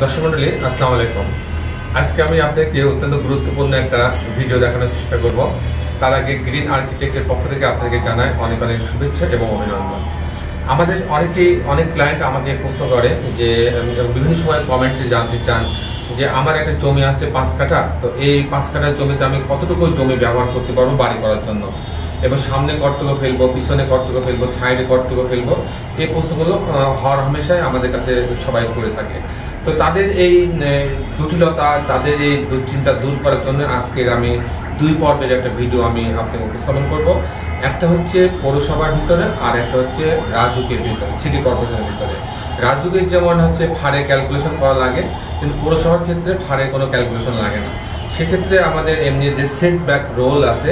দর্শক মণ্ডলী, আসসালামু আলাইকুম। আজকে আমি আপনাকে অত্যন্ত গুরুত্বপূর্ণ একটা ভিডিও দেখানোর চেষ্টা করব। তার আগে গ্রিন আর্কিটেক্টের পক্ষ থেকে আপনাকে জানাই অনেক অনেক শুভেচ্ছা এবং অভিনন্দন। আমাদের অনেক ক্লায়েন্ট আমাকে প্রশ্ন করে যে বিভিন্ন সময় কমেন্টসে জানতে চান যে আমার একটা জমি আছে 5 কাঠা, তো এই 5 কাঠা জমিতে আমি কতটুকু জমি ব্যবহার করতে পারবো বাড়ি করার জন্য, এবং সামনে কতটুকু ফেলবো, পিছনে কতটুকু ফেলবো, সাইডে কতটুকু ফেলবো। এই প্রশ্নগুলো হর হামেশাই আমাদের কাছে সবাই করে থাকে। তো তাদের এই জটিলতা, তাদের এই দুশ্চিন্তা দূর করার জন্য আজকের আমি 2 পর্বের একটা ভিডিও আমি আপনাকে উপস্থাপন করব। একটা হচ্ছে পৌরসভার ভিতরে, আর একটা হচ্ছে রাজুকের ভিতরে, সিটি কর্পোরেশনের ভিতরে। রাজুকের যেমন হচ্ছে ফাড়ে ক্যালকুলেশন করা লাগে, কিন্তু পৌরসভার ক্ষেত্রে ফাড়ে কোনো ক্যালকুলেশন লাগে না। সেক্ষেত্রে আমাদের এমনি যে সেট ব্যাক রোল আছে,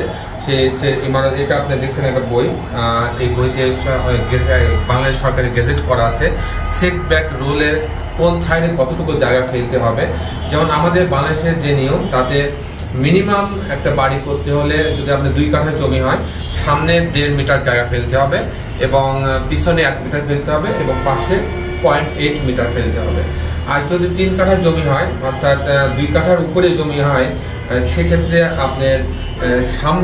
এটা আপনি দেখছেন একটা বই, এই বইতে বাংলাদেশ সরকারের গেজেট করা আছে সেট ব্যাক রোলে কোন সাইডে কতটুকু জায়গা ফেলতে হবে। যেমন আমাদের বাংলাদেশের যে নিয়ম, তাতে মিনিমাম একটা বাড়ি করতে হলে যদি আপনার 2 কাঠা জমি হয়, সামনে 1.5 মিটার জায়গা ফেলতে হবে, এবং পিছনে 1 মিটার ফেলতে হবে, এবং পাশে 0.8 মিটার ফেলতে হবে। আর যদি 3 কাঠা জমি হয়, অর্থাৎ 2 কাঠার উপরে জমি হয়, সেক্ষেত্রে আপনার সামনে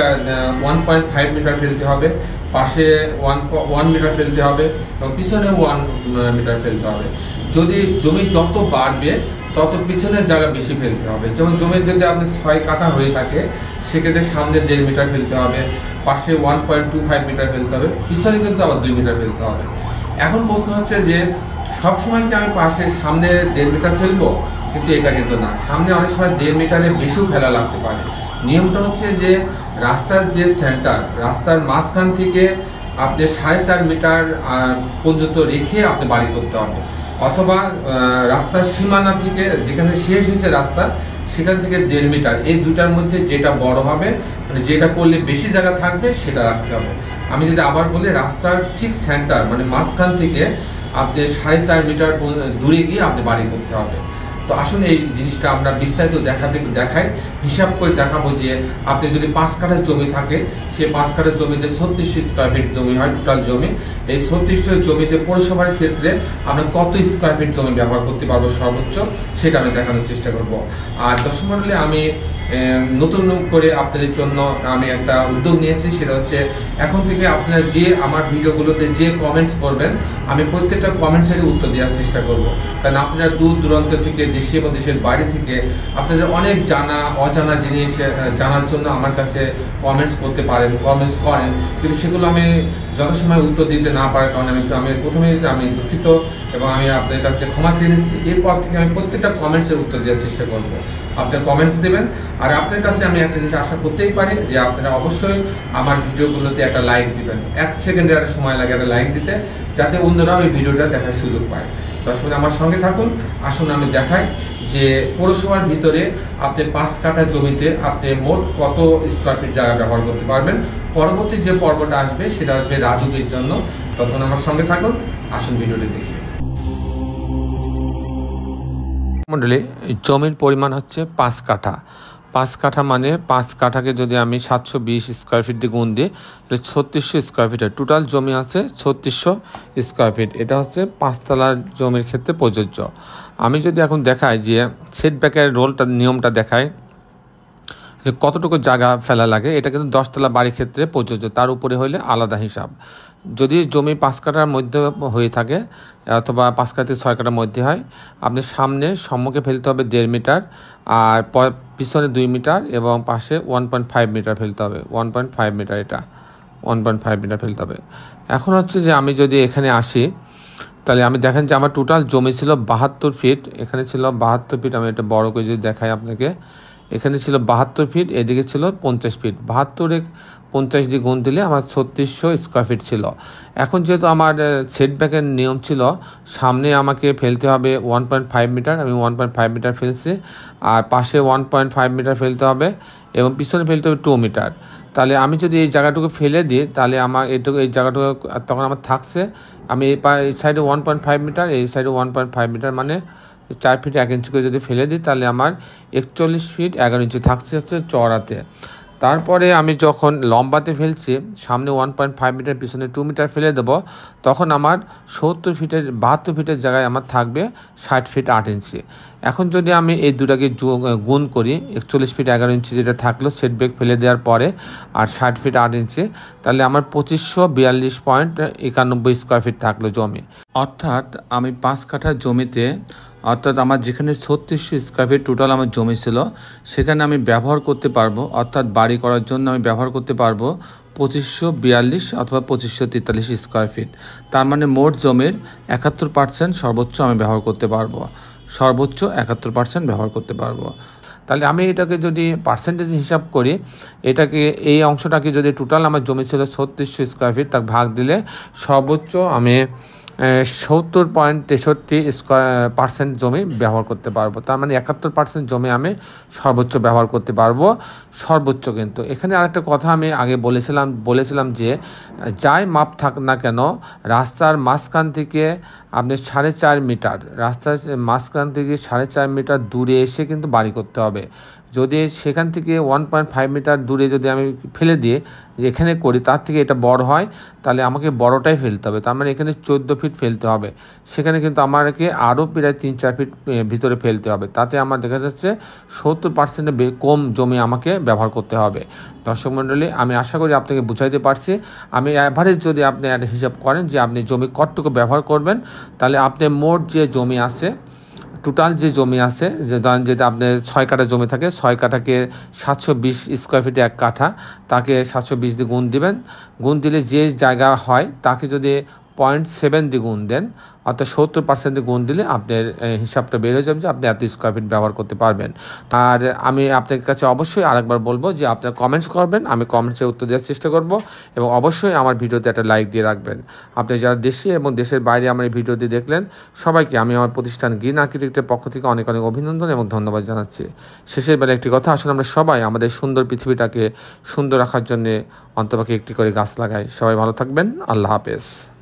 1.5 মিটার ফেলতে হবে, পাশে 1 মিটার ফেলতে হবে, এবং পিছনে 1 মিটার ফেলতে হবে। যদি জমি যত বাড়বে তত পিছনের জায়গা বেশি ফেলতে হবে। যেমন জমির যদি আপনার 6 কাঠা হয়ে থাকে, সেক্ষেত্রে সামনে 1.5 মিটার ফেলতে হবে, পাশে 1.25 মিটার ফেলতে হবে, পিছনে কিন্তু আবার 2 মিটার ফেলতে হবে। এখন প্রশ্ন হচ্ছে যে সবসময় কি আমি সামনে 1.5 মিটার ফেলবো? কিন্তু এটা কিন্তু না, সামনে অনেক সময় 1.5 মিটারের বেশিও ফেলা লাগতে পারে। নিয়মটা হচ্ছে যে রাস্তার যে সেন্টার, রাস্তার মাঝখান থেকে আপনি 4.5 মিটার পর্যন্ত রেখে আপনি বাড়ি করতে হবে, অথবা রাস্তার সীমানা থেকে যেখানে শেষ হয়েছে রাস্তা, সেখান থেকে 1.5 মিটার, এই দুটার মধ্যে যেটা বড় হবে, মানে যেটা করলে বেশি জায়গা থাকবে সেটা রাখতে হবে। আমি যদি আবার বলি, রাস্তার ঠিক সেন্টার মানে মাঝখান থেকে আপনি 4.5 মিটার দূরে গিয়ে আপনি বাড়ি করতে হবে। তো আসুন এই জিনিসটা আমরা বিস্তারিত দেখাই, হিসাব করে দেখাবো যে আপনি যদি 5 কাঠা জমি থাকে, সেই 5 কাঠা জমিতে 3600 স্কয়ার ফিট জমি হয় টোটাল জমি। এই 3600 জমিতে পৌরসভার ক্ষেত্রে আমরা কত স্কয়ার ফিট জমি ব্যবহার করতে পারবো সর্বোচ্চ, সেটা আমি দেখানোর চেষ্টা করব। আর দর্শক মণ্ডলী, আমি নতুন করে আপনাদের জন্য আমি একটা উদ্যোগ নিয়েছি, সেটা হচ্ছে এখন থেকে আপনারা যে আমার ভিডিওগুলোতে যে কমেন্টস করবেন, আমি প্রত্যেকটা কমেন্টসেরই উত্তর দেওয়ার চেষ্টা করব। কারণ আপনারা দূর দূরান্ত থেকে, দেশে এবং দেশের বাইরে থেকে আপনাদের অনেক অজানা জিনিস জানার জন্য আমার কাছে কমেন্টস করেন, কিন্তু সেগুলো আমি যথাসময়ে উত্তর দিতে না পারার কারণে আমি প্রথমে আমি দুঃখিত, এবং আমি আপনাদের কাছে ক্ষমা চেয়ে নিচ্ছি। এরপর থেকে আমি প্রত্যেকটা কমেন্টসের উত্তর দেওয়ার চেষ্টা করব। আপনি কমেন্টস দেবেন, আর আপনার কাছে আমি একটা জিনিস আশা করতেই পারি যে আপনারা অবশ্যই আমার ভিডিওগুলোতে একটা লাইক দিবেন। 1 সেকেন্ডের একটা সময় লাগে একটা লাইক দিতে, যাতে অন্যরাও এই ভিডিওটা দেখার সুযোগ পায়। 10 মিনিট আমার সঙ্গে থাকুন। আসুন আমি দেখাই যে পৌরসভার ভিতরে আপনি 5 কাঠা জমিতে আপনি মোট কত স্কয়ার ফিট জায়গা ব্যবহার করতে পারবেন। পরবর্তী যে পর্বটা আসবে সেটা আসবে রাজুকের জন্য। তখন আমার সঙ্গে থাকুন, আসুন ভিডিওটি দেখি। মণ্ডলী, জমির পরিমাণ হচ্ছে 5 কাঠা। 5 কাঠা মানে 5 কাঠাকে যদি আমি 720 স্কয়ার ফিট দিয়ে গুণ দিই, তাহলে 3600 স্কয়ার ফিটের টোটাল জমি আছে 3600 স্কয়ার ফিট। এটা হচ্ছে 5 তলার জমির ক্ষেত্রে প্রযোজ্য। আমি যদি এখন দেখাই যে সেটব্যাকের নিয়মটা দেখাই যে কতটুকু জায়গা ফেলা লাগে, এটা কিন্তু 10 তলা বাড়ির ক্ষেত্রে প্রযোজ্য, তার উপরে হইলে আলাদা হিসাব। যদি জমি 5 কাঠার মধ্যে হয়ে থাকে, অথবা 5 কাঠা থেকে 6 কাঠার মধ্যে হয়, আপনি সম্মুখে ফেলতে হবে 1.5 মিটার, আর পিছনে 2 মিটার, এবং পাশে 1.5 মিটার ফেলতে হবে। 1.5 মিটার, এটা 1.5 মিটার ফেলতে হবে। এখন হচ্ছে যে আমি যদি এখানে আসি, তাহলে আমি দেখেন যে আমার টোটাল জমি ছিল 72 ফিট, এখানে ছিল 72 ফিট। আমি এটা বড় করে যদি দেখাই আপনাকে, এখানে ছিল 72 ফিট, এদিকে ছিল 50 ফিট। 72 50 দিয়ে গুণ দিলে আমার 3600 স্কয়ার ফিট ছিল। এখন যেহেতু আমার সেটব্যাকের নিয়ম ছিল সামনে আমাকে ফেলতে হবে 1.5 মিটার, আমি 1.5 মিটার ফেলছি, আর পাশে 1.5 মিটার ফেলতে হবে, এবং পিছনে ফেলতে হবে 2 মিটার। তাহলে আমি যদি এই জায়গাটুকু ফেলে দিই, তাহলে আমার এই জায়গাটুকু তখন আমার থাকছে, আমি এই সাইডে 1.5 মিটার, এই সাইডে 1.5 মিটার, মানে 4 ফিট 1 ইঞ্চি করে যদি ফেলে দিই, তাহলে আমার 41 ফিট 11 ইঞ্চি থাকছে হচ্ছে চওড়াতে। তারপরে আমি যখন লম্বাতে ফেলছি, সামনে 1.5 মিটার, পিছনে 2 মিটার ফেলে দেবো, তখন আমার 72 ফিটের জায়গায় আমার থাকবে 60 ফিট 8 ইঞ্চি। এখন যদি আমি এই দুটাকে গুণ করি, 41 ফিট 11 ইঞ্চি যেটা থাকলো সেটব্যাক ফেলে দেওয়ার পরে, আর 60 ফিট 8 ইঞ্চি, তাহলে আমার 2542.91 স্কোয়ার ফিট থাকলো জমি। অর্থাৎ আমি 5 কাঠা জমিতে, অর্থাৎ আমার যেখানে 3600 স্কোয়ার ফিট টোটাল আমার জমি ছিল, সেখানে আমি ব্যবহার করতে পারবো, অর্থাৎ বাড়ি করার জন্য আমি ব্যবহার করতে পারবো 2542 অথবা 2543 স্কোয়ার ফিট। তার মানে মোট জমির 71% সর্বোচ্চ আমি ব্যবহার করতে পারবো, সর্বোচ্চ 71% ব্যবহার করতে পারবো। তাহলে আমি এটাকে যদি পার্সেন্টেজ হিসাব করি, এটাকে এই অংশটাকে যদি টোটাল আমার জমি ছিল 3600 স্কোয়ার ফিট, তাকে ভাগ দিলে সর্বোচ্চ আমি 70.63% জমি ব্যবহার করতে পারবো। তার মানে 71% জমি আমি সর্বোচ্চ ব্যবহার করতে পারবো, সর্বোচ্চ। কিন্তু এখানে আরেকটা কথা আমি আগে বলেছিলাম যে যাই মাপ থাক না কেন, রাস্তার মাঝখান থেকে আপনি 4.5 মিটার, রাস্তার মাঝখান থেকে 4.5 মিটার দূরে এসে কিন্তু বাড়ি করতে হবে। যদি সেখান থেকে 1.5 মিটার দূরে যদি আমি ফেলে দিয়ে এখানে করি, তার থেকে এটা বড় হয়, তাহলে আমাকে বড়টাই ফেলতে হবে। তার মানে এখানে 14 ফিট ফেলতে হবে, সেখানে কিন্তু আমাকে আরও প্রায় 3-4 ফিট ভিতরে ফেলতে হবে। তাতে আমার দেখা যাচ্ছে 70% কম জমি আমাকে ব্যবহার করতে হবে। দর্শক মণ্ডলী, আমি আশা করি আপনাকে বুঝাইতে পারছি। আমি অ্যাভারেজ যদি আপনি হিসাব করেন যে আপনি জমি কতটুকু ব্যবহার করবেন, তাহলে আপনি মোট যে জমি আছে, টোটাল যে জমি আছে, যে ধরেন যদি আপনার 6 কাঠা জমি থাকে, 6 কাঠাকে 720 স্কোয়ার ফিটে 1 কাঠা, তাকে 720 দিয়ে গুণ দিবেন। গুণ দিলে যে জায়গা হয় তাকে যদি 0.7 দিয়ে গুণ দেন, অর্থাৎ 70% গুণ দিলে আপনার হিসাবটা বের হয়ে যাবে যে আপনি এত স্কোয়ার ফিট ব্যবহার করতে পারবেন। আর আমি আপনার কাছে অবশ্যই আরেকবার বলবো যে আপনার কমেন্টস করবেন, আমি কমেন্টসে উত্তর দেওয়ার চেষ্টা করব, এবং অবশ্যই আমার ভিডিওতে একটা লাইক দিয়ে রাখবেন। আপনি যারা দেশে এবং দেশের বাইরে আমার এই ভিডিওটি দেখলেন, সবাইকে আমি আমার প্রতিষ্ঠান গ্রিন আর্কিটেক্টের পক্ষ থেকে অনেক অনেক অভিনন্দন এবং ধন্যবাদ জানাচ্ছি। শেষের বেলা একটি কথা, আসলে আমরা সবাই আমাদের সুন্দর পৃথিবীটাকে সুন্দর রাখার জন্যে অন্তপক্ষে একটি করে গাছ লাগাই। সবাই ভালো থাকবেন, আল্লাহ হাফেজ।